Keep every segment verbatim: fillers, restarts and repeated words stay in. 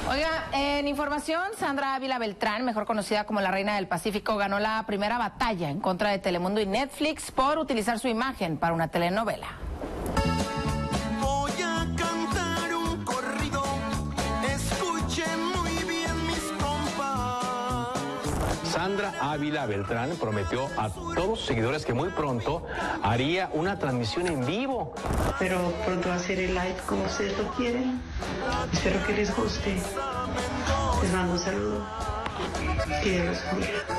Oiga, en información, Sandra Ávila Beltrán, mejor conocida como la Reina del Pacífico, ganó la primera batalla en contra de Telemundo y Netflix por utilizar su imagen para una telenovela. Voy a cantar un corrido, escuchen muy bien mis compas. Sandra Ávila Beltrán prometió a todos sus seguidores que muy pronto haría una transmisión en vivo. Pero pronto va a ser el live como ustedes lo quieren. Espero que les guste. Les mando un saludo. Que Dios los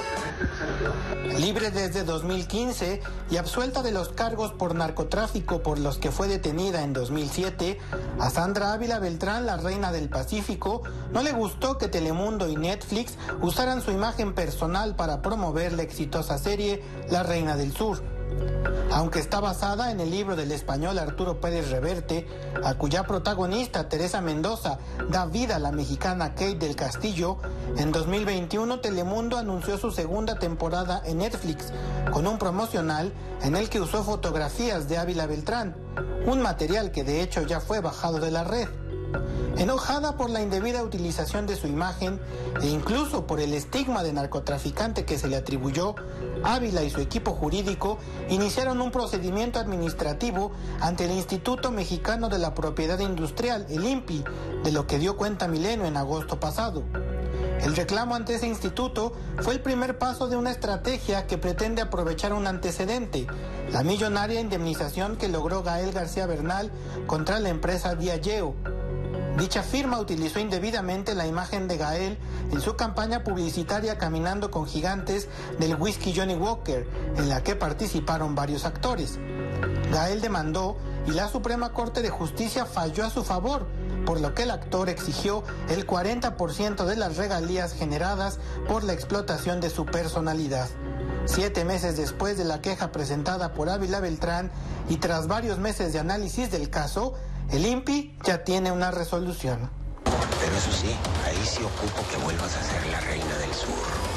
bendiga. Libre desde dos mil quince y absuelta de los cargos por narcotráfico por los que fue detenida en dos mil siete, a Sandra Ávila Beltrán, la Reina del Pacífico, no le gustó que Telemundo y Netflix usaran su imagen personal para promover la exitosa serie La Reina del Sur. Aunque está basada en el libro del español Arturo Pérez Reverte, a cuya protagonista Teresa Mendoza da vida a la mexicana Kate del Castillo, en dos mil veintiuno Telemundo anunció su segunda temporada en Netflix, con un promocional en el que usó fotografías de Ávila Beltrán, un material que de hecho ya fue bajado de la red. Enojada por la indebida utilización de su imagen e incluso por el estigma de narcotraficante que se le atribuyó, Ávila y su equipo jurídico iniciaron un procedimiento administrativo ante el Instituto Mexicano de la Propiedad Industrial, el I N P I, de lo que dio cuenta Milenio en agosto pasado. El reclamo ante ese instituto fue el primer paso de una estrategia que pretende aprovechar un antecedente, la millonaria indemnización que logró Gael García Bernal contra la empresa Diageo. Dicha firma utilizó indebidamente la imagen de Gael en su campaña publicitaria Caminando con Gigantes del whisky Johnny Walker, en la que participaron varios actores. Gael demandó y la Suprema Corte de Justicia falló a su favor, por lo que el actor exigió el cuarenta por ciento de las regalías generadas por la explotación de su personalidad. Siete meses después de la queja presentada por Ávila Beltrán y tras varios meses de análisis del caso, el I N P I ya tiene una resolución. Pero eso sí, ahí sí ocupo que vuelvas a ser la Reina del Sur.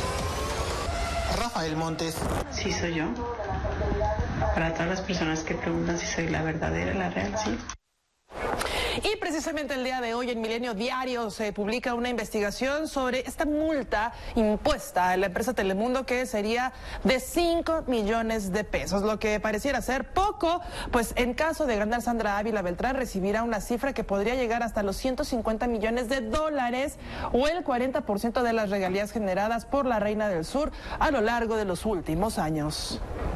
Rafael Montes. Sí, soy yo. Para todas las personas que preguntan si soy la verdadera, la real, sí. Y precisamente el día de hoy en Milenio Diario se publica una investigación sobre esta multa impuesta a la empresa Telemundo, que sería de cinco millones de pesos, lo que pareciera ser poco, pues en caso de ganar Sandra Ávila Beltrán recibirá una cifra que podría llegar hasta los ciento cincuenta millones de dólares o el cuarenta por ciento de las regalías generadas por la Reina del Sur a lo largo de los últimos años.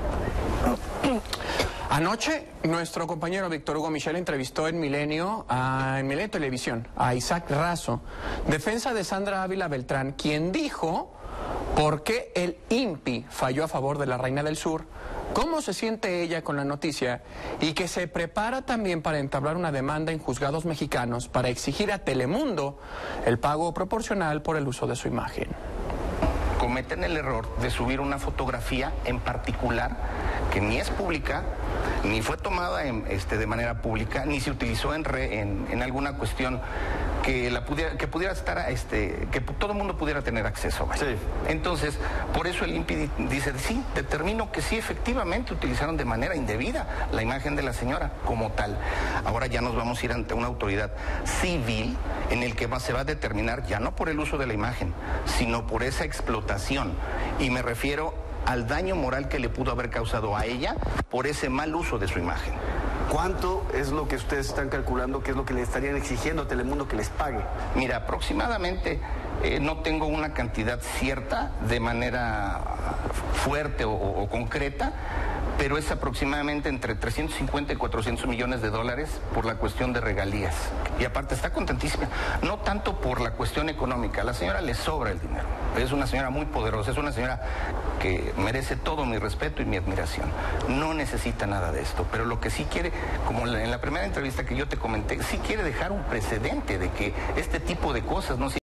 Anoche, nuestro compañero Víctor Hugo Michel entrevistó en Milenio, a, en Milenio Televisión, a Isaac Razo, defensa de Sandra Ávila Beltrán, quien dijo por qué el I N P I falló a favor de la Reina del Sur, cómo se siente ella con la noticia y que se prepara también para entablar una demanda en juzgados mexicanos para exigir a Telemundo el pago proporcional por el uso de su imagen. Cometen el error de subir una fotografía en particular que ni es pública, ni fue tomada en, este, de manera pública, ni se utilizó en, re, en, en alguna cuestión que, la pudiera, que pudiera estar, este, que todo el mundo pudiera tener acceso. Sí. Entonces, por eso el I N P I dice, sí, determino que sí, efectivamente utilizaron de manera indebida la imagen de la señora como tal. Ahora ya nos vamos a ir ante una autoridad civil en el que va, se va a determinar ya no por el uso de la imagen, sino por esa explotación. Y me refiero al daño moral que le pudo haber causado a ella por ese mal uso de su imagen. ¿Cuánto es lo que ustedes están calculando que es lo que le estarían exigiendo a Telemundo que les pague? Mira, aproximadamente eh, no tengo una cantidad cierta de manera fuerte o, o concreta, pero es aproximadamente entre trescientos cincuenta y cuatrocientos millones de dólares por la cuestión de regalías. Y aparte está contentísima, no tanto por la cuestión económica, a la señora le sobra el dinero, es una señora muy poderosa, es una señora que merece todo mi respeto y mi admiración, no necesita nada de esto, pero lo que sí quiere, como en la primera entrevista que yo te comenté, sí quiere dejar un precedente de que este tipo de cosas no se